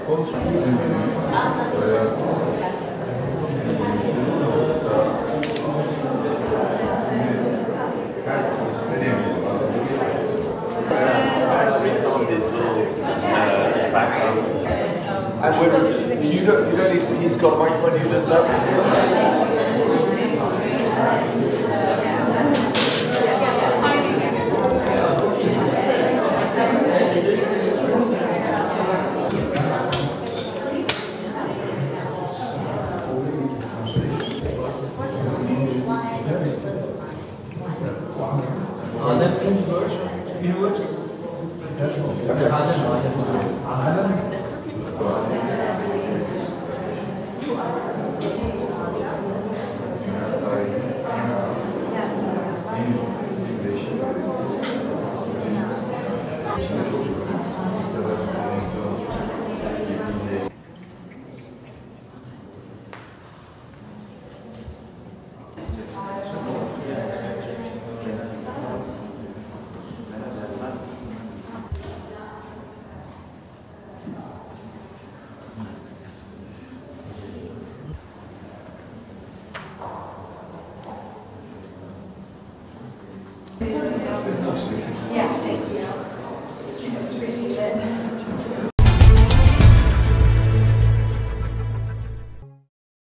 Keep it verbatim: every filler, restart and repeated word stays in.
Read some of these little uh, backgrounds. And with, you don't, you don't need, he's got a microphone, he just does it. Universe. Thank you.